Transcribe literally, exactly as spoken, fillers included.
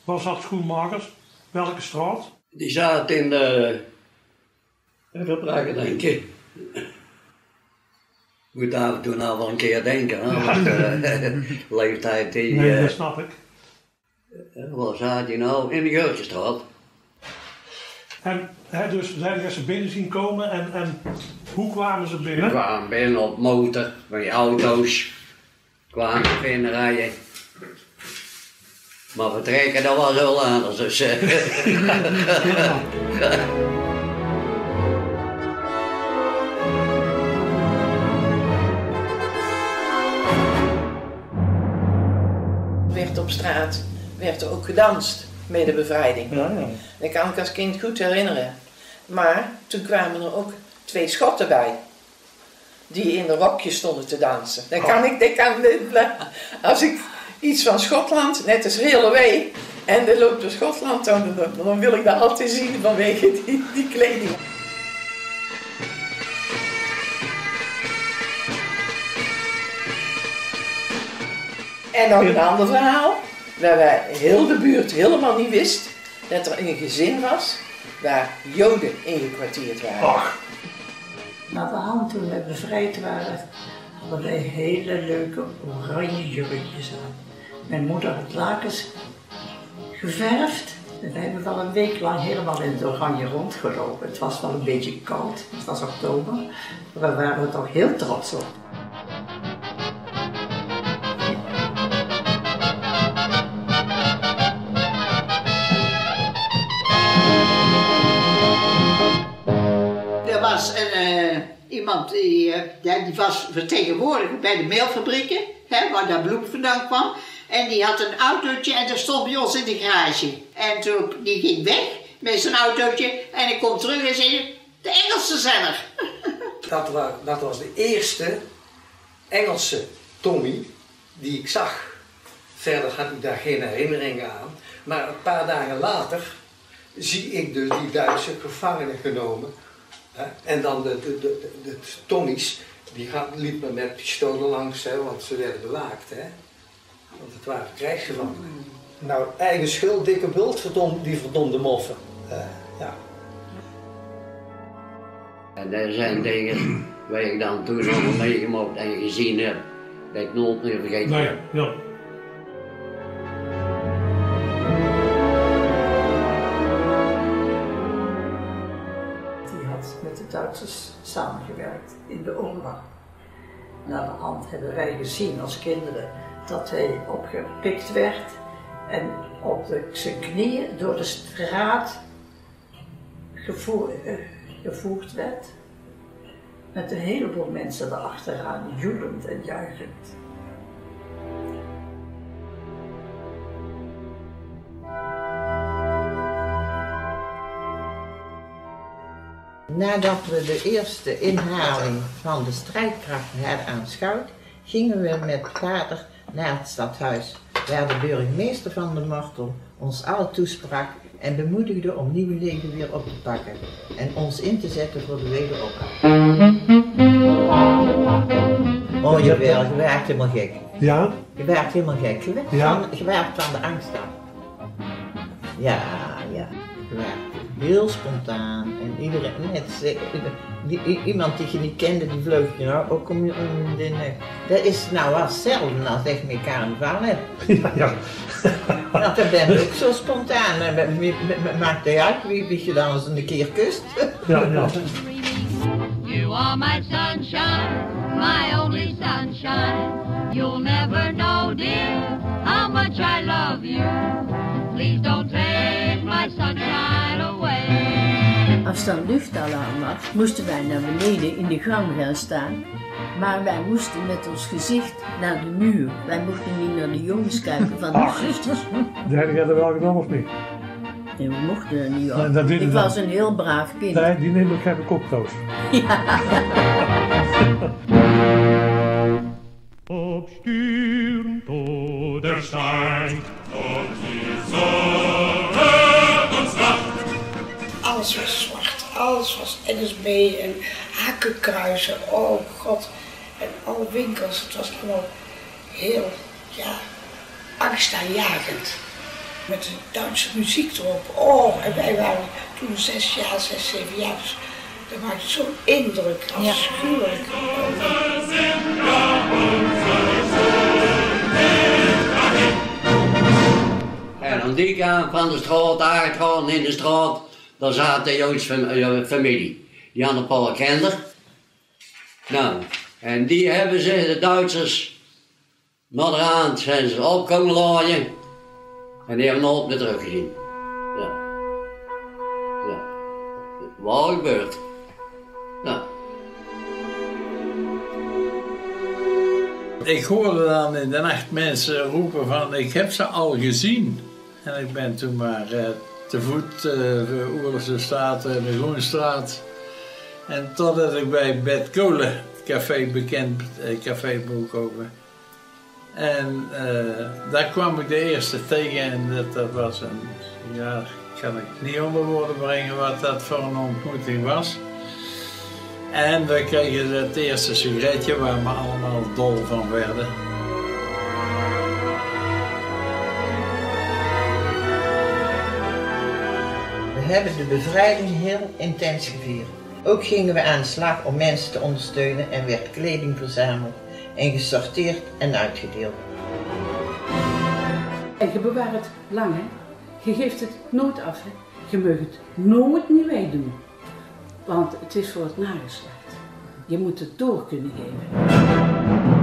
Waar zat Schoenmakers? Welke straat? Die zaten in de... Even praten denken. Ik moet af en toe nou wel een keer denken, hè? Want, uh, leeftijd die... Nee, uh, dat snap ik. Uh, waar zat hij nou? In de Geurtjestraat. En he, dus zijn er ze binnen zien komen en, en hoe kwamen ze binnen? We kwamen binnen op motor, van die auto's. Kwamen binnen rijden. Maar vertrekken, dat was heel anders. Dus, uh. werd op straat werd er ook gedanst met de bevrijding. Ja, ja. Dat kan ik als kind goed herinneren. Maar toen kwamen er ook twee Schotten bij. Die in de rokjes stonden te dansen. Dat kan ik, dat kan, als ik iets van Schotland, net als Railway, en er loopt door Schotland, dan, dan wil ik dat altijd zien vanwege die, die kleding. En nog een ander verhaal, waar wij heel de buurt helemaal niet wist dat er een gezin was waar Joden ingekwartierd waren. Ach. Na de hand toen we bevrijd waren, hadden wij hele leuke oranje jurkjes aan. Mijn moeder had lakens geverfd. En we hebben wel een week lang helemaal in het oranje rondgelopen. Het was wel een beetje koud, het was oktober, maar we waren er toch heel trots op. Er was een, uh, iemand die, uh, ja, die was vertegenwoordiger bij de meelfabrieken, hè, waar dat bloem vandaan kwam. En die had een autootje en dat stond bij ons in de garage. En toen die ging weg met zijn autootje en ik kom terug en zei, de Engelsen zijn er. Dat was, dat was de eerste Engelse Tommy die ik zag. Verder had ik daar geen herinneringen aan. Maar een paar dagen later zie ik dus die Duitse gevangenen genomen. En dan de, de, de, de, de Tommies, die liepen met pistolen langs, hè, want ze werden belaagd. Hè. Want het waren krijgsgevangenen. Nou, eigen schuld, dikke bult, verdom, die verdomde moffen. Uh, ja. En er zijn dingen waar ik dan toen allemaal meegemaakt en gezien heb, dat ik nooit meer vergeten Nee, heb. ja. Die had met de Duitsers samengewerkt in de oorlog. Na de hand hebben wij gezien als kinderen dat hij opgepikt werd en op de, zijn knieën door de straat gevoer, uh, gevoerd werd. Met een heleboel mensen erachteraan, joelend en juichend. Nadat we de eerste inhaling van de strijdkrachten hadden aanschouwd, gingen we met vader naar het stadhuis, waar de burgemeester van de Mortel ons allen toesprak en bemoedigde om nieuwe leden weer op te pakken en ons in te zetten voor de wederopbouw. Oh, je werd, je werd helemaal gek. Ja? Je werd helemaal gek. Je werd, Ja? van, je werd van de angst af. Ja, ja. Je werd heel spontaan en iedereen, net, iemand die je niet kende, die vleug je nou ook om je om de nek. Dat is nou wel zelden als ik met carnaval heb. Ja, ja. Want dan ben je ook zo spontaan. Maakt het uit wie, wie je dan eens een keer kust. Ja, ja. You are my sunshine, my only sunshine. You'll never know, dear, how much I love you. Please don't take my sunshine away. Als er een luchtalarm was, moesten wij naar beneden in de gang gaan staan. Maar wij moesten met ons gezicht naar de muur. Wij mochten niet naar de jongens kijken van de zusters. Dat heb jij er wel gedaan of niet? Nee, we mochten er niet Nee, op. dat deed Ik u was dan. een heel braaf kind. Nee, die neem ik even koptoos. Ob stürmt oder steigt, ob die Sonne uns lacht. Alles was zwart, alles was N S B en hakenkruisen, oh god. En alle winkels, het was allemaal heel, ja, angstaanjagend. met de Duitse muziek erop. Oh, en wij waren toen zes jaar, zes, zeven jaar, dus dat maakte zo'n indruk, afschuwelijk. En aan die kant van de straat, uitgaan in de straat, daar zat de Joodse familie. Die hadden een paar kinderen. Nou, en die hebben ze, de Duitsers, naar de hand zijn ze op komen laaien. En die hebben nooit meer teruggezien. Ja. Ja. Wat gebeurt? Ja. Ik hoorde dan in de nacht mensen roepen van ik heb ze al gezien. En ik ben toen maar uh, te voet uh, de Oerlijkse straat en de Groenstraat. En totdat ik bij Bert Kolen, café bekend, uh, café Broekhoven. En uh, daar kwam ik de eerste tegen en dat, dat was een, ja, kan ik niet onder woorden brengen wat dat voor een ontmoeting was. En we kregen het eerste sigaretje waar we allemaal dol van werden. We hebben de bevrijding heel intens gevierd. Ook gingen we aan de slag om mensen te ondersteunen en werd kleding verzameld en gesorteerd en uitgedeeld. En je bewaart het lang, hè? Je geeft het nooit af, hè? Je mag het nooit niet wegdoen. Want het is voor het nageslacht. Je moet het door kunnen geven.